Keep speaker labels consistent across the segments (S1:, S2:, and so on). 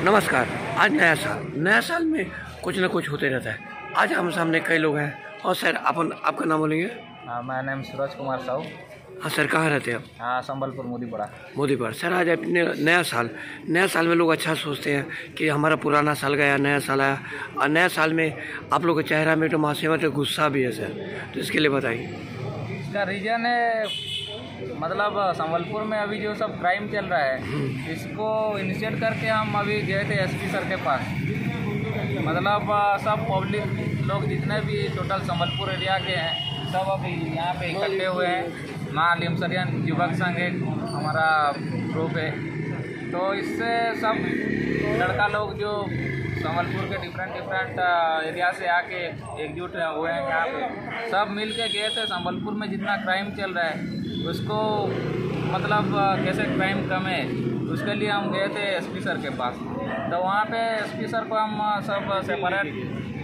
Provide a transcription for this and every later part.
S1: नमस्कार। आज नया साल में कुछ न कुछ होते रहता है। आज हम सामने कई लोग हैं। और सर आपका नाम बोलेंगे?
S2: हाँ, मेरा नाम सूरज कुमार साहू।
S1: हाँ सर, कहाँ रहते हैं आप?
S2: हाँ, संबलपुर मोदीपुरा।
S1: मोदीपुर। सर आज अपने नया साल में लोग अच्छा सोचते हैं कि हमारा पुराना साल गया, नया साल आया। और नया साल में आप लोग के चेहरा में तो मासूमियत तो गुस्सा भी है सर, तो इसके लिए बताइए।
S2: इसका रीज़न है मतलब संबलपुर में अभी जो सब क्राइम चल रहा है, इसको इनिशिएट करके हम अभी गए थे एसपी सर के पास। मतलब सब पब्लिक लोग जितने भी टोटल संबलपुर एरिया के हैं सब अभी यहाँ पे इकट्ठे हुए हैं। माँ लिमसरियन युवक संघ एक हमारा ग्रुप है, तो इससे सब लड़का लोग जो संबलपुर के डिफरेंट एरिया से आके एकजुट हुए हैं यहाँ पे। सब मिल के गए थे संबलपुर में जितना क्राइम चल रहा है उसको मतलब कैसे क्राइम कम है उसके लिए हम गए थे एसपी सर के पास। तो वहाँ पे एसपी सर को हम सब सेपरेट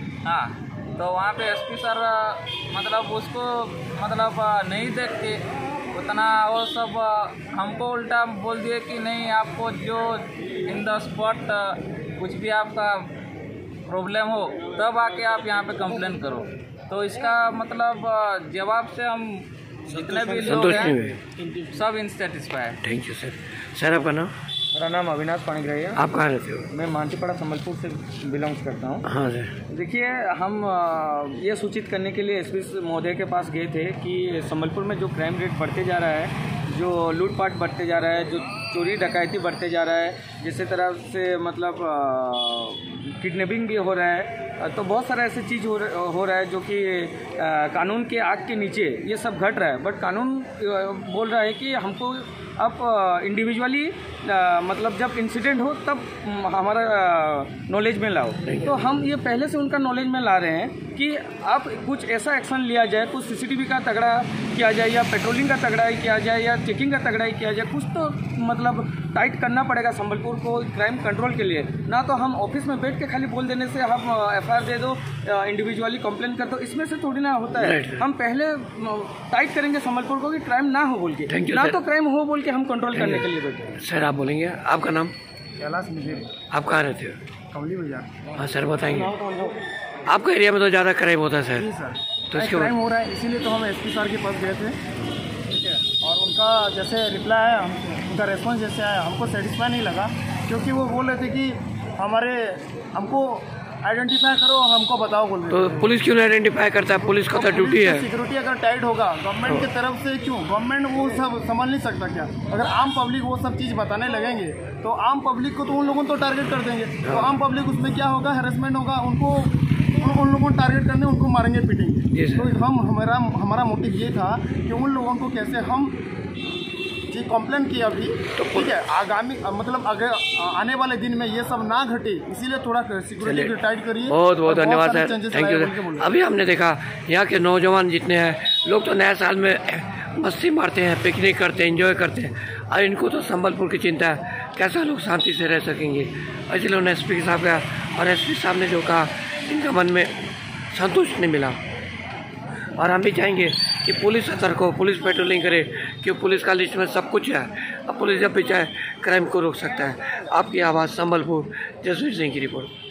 S2: तो वहाँ पे एसपी सर मतलब उसको मतलब नहीं देख के उतना वो सब हमको उल्टा बोल दिए कि नहीं, आपको जो इन द स्पॉट कुछ भी आपका प्रॉब्लम हो तब आके आप यहाँ पे कंप्लेन करो। तो इसका मतलब जवाब से हम जितने भी लोग हैं सब unsatisfied.
S1: Thank you sir. Sir आपका नाम?
S2: मेरा नाम अविनाश पाणिग्राही है।
S1: आप कहाँ रहते हो?
S2: मैं मानसीपाड़ा संबलपुर से बिलोंग्स करता हूँ।
S1: हाँ सर।
S2: देखिए, हम ये सूचित करने के लिए एसपी महोदय के पास गए थे कि संबलपुर में जो क्राइम रेट बढ़ते जा रहा है, जो लूटपाट बढ़ते जा रहा है, जो चोरी डकैती बढ़ते जा रहा है, जिस तरह से मतलब किडनैपिंग भी हो रहा है, तो बहुत सारा ऐसे चीज़ हो रहा है जो कि कानून के आग के नीचे ये सब घट रहा है। बट कानून बोल रहा है कि हमको अब इंडिविजुअली मतलब जब इंसिडेंट हो तब हमारा नॉलेज में लाओ। तो हम ये पहले से उनका नॉलेज में ला रहे हैं कि आप कुछ ऐसा एक्शन लिया जाए, कुछ सीसीटीवी का तगड़ा किया जाए या पेट्रोलिंग का तगड़ा किया जाए या चेकिंग का तगड़ा किया जाए। कुछ तो मतलब टाइट करना पड़ेगा संबलपुर को क्राइम कंट्रोल के लिए। ना तो हम ऑफिस में बैठ के खाली बोल देने से हम एफआईआर दे दो, इंडिविजुअली कंप्लेन कर दो, इसमें से थोड़ी ना होता है। हम पहले टाइट करेंगे संबलपुर को कि क्राइम ना हो बोल के, ना तो क्राइम हो बोल के हम कंट्रोल करने के लिए बैठे।
S1: सर आप बोलेंगे? आपका नाम?
S2: कैलाश मिजिर।
S1: आप कहाँ रहते हो?
S2: कमली बाजार।
S1: हाँ सर बताएंगे। आपका एरिया में तो ज़्यादा क्राइम होता है सर?
S2: जी सर,
S1: तो इसके
S2: क्राइम हो रहा है, इसीलिए तो हम एसपी सर के पास गए थे। ठीक है, और उनका जैसे रिप्लाई आया, उनका रेस्पॉन्स जैसे आया हमको सेटिस्फाई नहीं लगा, क्योंकि वो बोल रहे थे कि हमको आइडेंटिफाई करो, हमको बताओ बोल रहे थे।
S1: तो पुलिस क्यों नहीं आइडेंटिफाई करता है? पुलिस का तो ड्यूटी है।
S2: सिक्योरिटी अगर टाइट होगा गवर्नमेंट की तरफ से, क्यों गवर्नमेंट वो सब संभाल नहीं सकता क्या? अगर आम पब्लिक वो सब चीज़ बताने लगेंगे तो आम पब्लिक को तो उन लोगों को तो टारगेट कर देंगे। तो आम पब्लिक उसमें क्या होगा, हैरेसमेंट होगा, उन लोगों को टारगेट करने, उनको मारेंगे पीटेंगे। तो हमारा मोटिव ये था कि उन लोगों को कैसे हम जी कंप्लेन किया अभी, तो ठीक है, आगामी मतलब अगर आने वाले दिन में ये सब ना घटे, इसीलिए थोड़ा सिक्योरिटी टाइट करिए।
S1: बहुत बहुत धन्यवाद सर, थैंक यू। अभी हमने देखा यहाँ के नौजवान जितने हैं लोग तो नया साल में मस्ती मारते हैं, पिकनिक करते हैं, एंजॉय करते हैं, और इनको तो संबलपुर की चिंता है कैसा लोग शांति से रह सकेंगे। इसलिए उन्होंने एसपी साहब का, और एसपी साहब ने जो कहा इनका मन में संतुष्ट नहीं मिला। और हम भी चाहेंगे कि पुलिस सतर्क हो, पुलिस पेट्रोलिंग करे, क्योंकि पुलिस का लिस्ट में सब कुछ है। अब पुलिस जब भी चाहे क्राइम को रोक सकता है। आपकी आवाज़ संबलपुर, जसवीर सिंह की रिपोर्ट।